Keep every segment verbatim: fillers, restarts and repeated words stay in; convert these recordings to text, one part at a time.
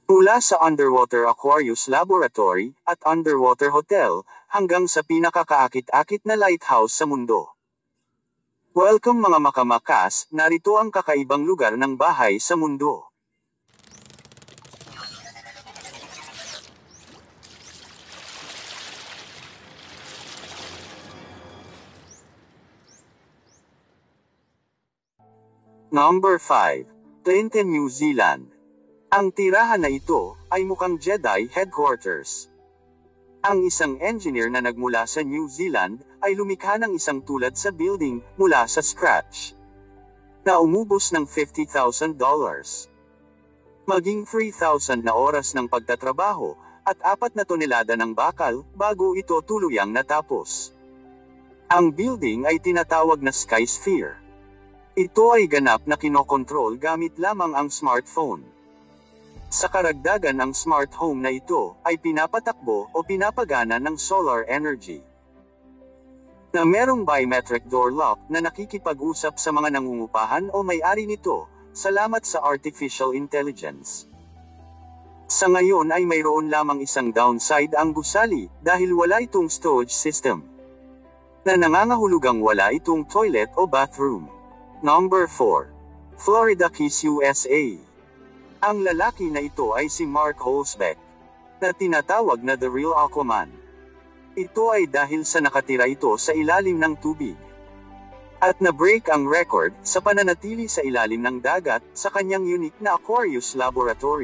Mula sa underwater Aquarius Laboratory at underwater hotel, hanggang sa pinakakaakit-akit na lighthouse sa mundo. Welcome mga makamakas, narito ang kakaibang lugar ng bahay sa mundo. Number five. Clinton, New Zealand. Ang tirahan na ito ay mukhang Jedi headquarters. Ang isang engineer na nagmula sa New Zealand ay lumikha ng isang tulad sa building mula sa scratch na umubos ng fifty thousand dollars. Maging three thousand na oras ng pagtatrabaho at apat na tonelada ng bakal bago ito tuluyang natapos. Ang building ay tinatawag na Skysphere. Ito ay ganap na kinokontrol gamit lamang ang smartphone. Sa karagdagan, ang smart home na ito ay pinapatakbo o pinapagana ng solar energy. Na merong biometric door lock na nakikipag-usap sa mga nangungupahan o may-ari nito, salamat sa artificial intelligence. Sa ngayon ay mayroon lamang isang downside ang gusali dahil wala itong storage system. Na nangangahulugang wala itong toilet o bathroom. Number four. Florida Keys, U S A. Ang lalaki na ito ay si Mark Holzbeck, na tinatawag na The Real Aquaman. Ito ay dahil sa nakatira ito sa ilalim ng tubig. At na-break ang record sa pananatili sa ilalim ng dagat sa kanyang unique na Aquarius Laboratory.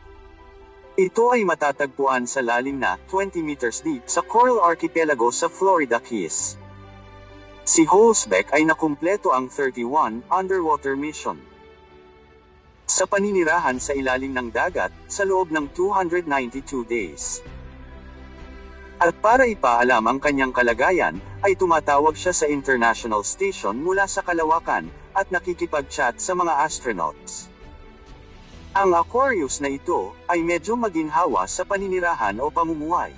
Ito ay matatagpuan sa lalim na twenty meters deep sa Coral Archipelago sa Florida Keys. Si Holzbeck ay nakumpleto ang thirty-one underwater mission sa paninirahan sa ilalim ng dagat, sa loob ng two hundred ninety-two days. At para ipaalam ang kanyang kalagayan, ay tumatawag siya sa international station mula sa kalawakan, at nakikipag-chat sa mga astronauts. Ang Aquarius na ito, ay medyo maginhawa sa paninirahan o pamumuhay.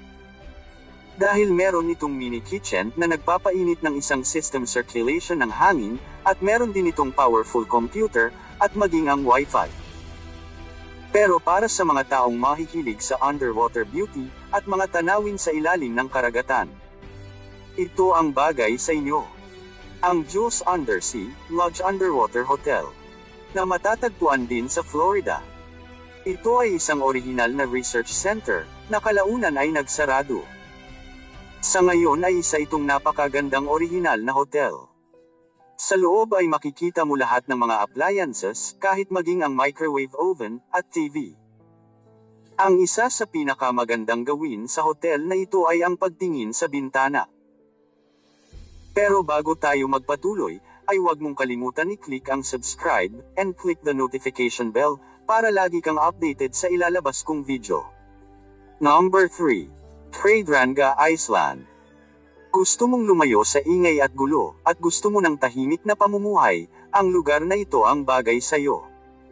Dahil meron itong mini kitchen na nagpapainit ng isang system circulation ng hangin, at meron din itong powerful computer, at maging ang Wi-Fi. Pero para sa mga taong mahihilig sa underwater beauty, at mga tanawin sa ilalim ng karagatan, ito ang bagay sa inyo. Ang Jules Undersea Lodge Underwater Hotel, na matatagpuan din sa Florida. Ito ay isang orihinal na research center, na kalaunan ay nagsarado. Sa ngayon ay isa itong napakagandang orihinal na hotel. Sa loob ay makikita mo lahat ng mga appliances, kahit maging ang microwave oven, at T V. Ang isa sa pinakamagandang gawin sa hotel na ito ay ang pagtingin sa bintana. Pero bago tayo magpatuloy, ay huwag mong kalimutan i-click ang subscribe, and click the notification bell, para lagi kang updated sa ilalabas kong video. Number three. Tradranga, Iceland. Gusto mong lumayo sa ingay at gulo, at gusto mo ng tahimik na pamumuhay, ang lugar na ito ang bagay sa'yo.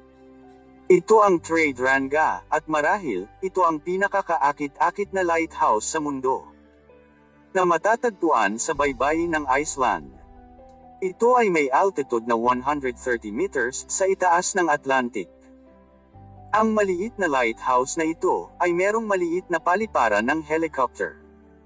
Ito ang Tradranga, at marahil, ito ang pinakakaakit-akit na lighthouse sa mundo, na matatagpuan sa baybayin ng Iceland. Ito ay may altitude na one hundred thirty meters sa itaas ng Atlantic. Ang maliit na lighthouse na ito, ay merong maliit na paliparan ng helicopter.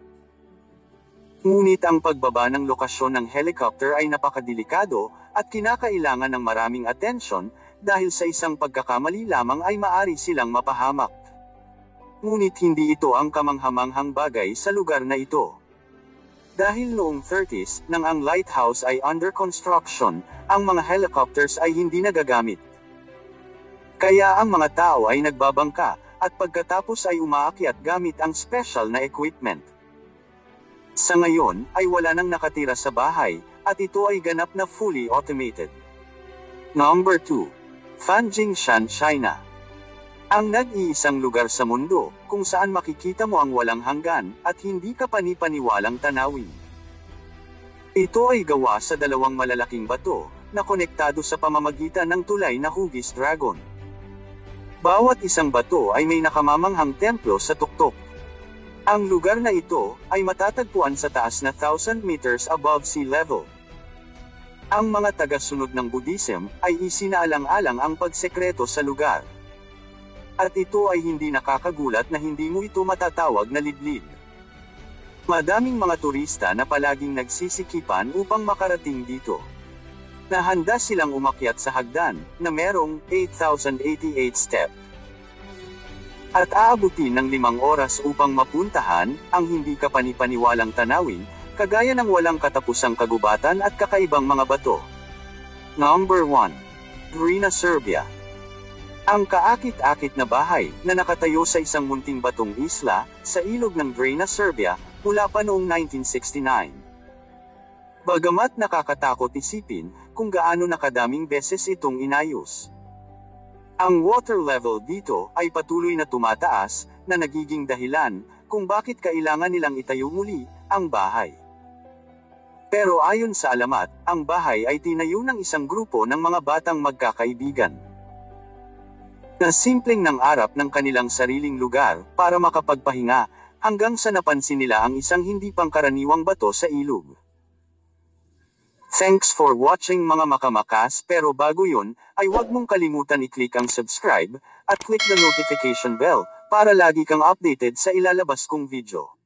Ngunit ang pagbaba ng lokasyon ng helicopter ay napakadelikado, at kinakailangan ng maraming atensyon, dahil sa isang pagkakamali lamang ay maari silang mapahamak. Ngunit hindi ito ang kamanghamanghang bagay sa lugar na ito. Dahil noong thirties, nang ang lighthouse ay under construction, ang mga helicopters ay hindi nagagamit. Kaya ang mga tao ay nagbabangka, at pagkatapos ay umaakyat gamit ang special na equipment. Sa ngayon, ay wala nang nakatira sa bahay, at ito ay ganap na fully automated. Number two. Fanjingshan, China. Ang nag-iisang lugar sa mundo, kung saan makikita mo ang walang hanggan, at hindi ka panipaniwalang tanawin. Ito ay gawa sa dalawang malalaking bato, na konektado sa pamamagitan ng tulay na hugis dragon. Bawat isang bato ay may nakamamanghang templo sa tuktok. Ang lugar na ito, ay matatagpuan sa taas na one thousand meters above sea level. Ang mga tagasunod ng Buddhism, ay isinaalang-alang ang pagsekreto sa lugar. At ito ay hindi nakakagulat na hindi mo ito matatawag na liblib. Madaming mga turista na palaging nagsisikipan upang makarating dito. Nahanda silang umakyat sa hagdan, na merong eight thousand eighty-eight step. At aabutin ng limang oras upang mapuntahan, ang hindi kapanipaniwalang tanawin, kagaya ng walang katapusang kagubatan at kakaibang mga bato. Number one. Drina, Serbia. Ang kaakit-akit na bahay, na nakatayo sa isang munting batong isla, sa ilog ng Drina, Serbia, mula pa noong nineteen sixty-nine. Bagamat nakakatakot isipin, kung gaano nakadaming beses itong inayos. Ang water level dito, ay patuloy na tumataas, na nagiging dahilan, kung bakit kailangan nilang itayo muli, ang bahay. Pero ayon sa alamat, ang bahay ay tinayo ng isang grupo ng mga batang magkakaibigan. Na simpleng nangarap ng kanilang sariling lugar, para makapagpahinga, hanggang sa napansin nila ang isang hindi pangkaraniwang bato sa ilog. Thanks for watching mga makamakas, pero bago yun, ay huwag mong kalimutan i-click ang subscribe, at click the notification bell, para lagi kang updated sa ilalabas kong video.